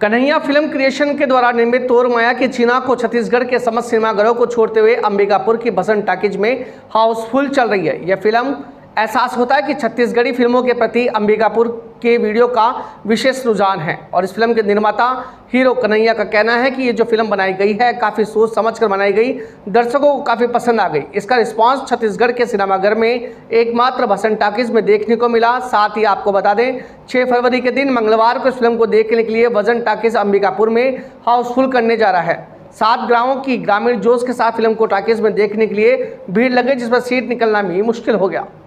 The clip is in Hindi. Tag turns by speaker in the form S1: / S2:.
S1: कन्हैया फिल्म क्रिएशन के द्वारा निर्मित तोर माया की चीना को छत्तीसगढ़ के समस्त सिनेमाघरों को छोड़ते हुए अंबिकापुर की बसंत टाकीज में हाउसफुल चल रही है। यह फिल्म एहसास होता है कि छत्तीसगढ़ी फिल्मों के प्रति अंबिकापुर के वीडियो का विशेष रुझान है और इस फिल्म के निर्माता हीरो कन्हैया का कहना है कि ये जो फिल्म बनाई गई है काफ़ी सोच समझकर बनाई गई, दर्शकों को काफ़ी पसंद आ गई। इसका रिस्पांस छत्तीसगढ़ के सिनेमाघर में एकमात्र बसंत टाकीज में देखने को मिला। साथ ही आपको बता दें 6 फरवरी के दिन मंगलवार को इस फिल्म को देखने के लिए बसंत टाकीज अंबिकापुर में हाउसफुल करने जा रहा है। 7 गाँवों की ग्रामीण जोश के साथ फिल्म को टाकीज में देखने के लिए भीड़ लगे, जिस पर सीट निकलना भी मुश्किल हो गया।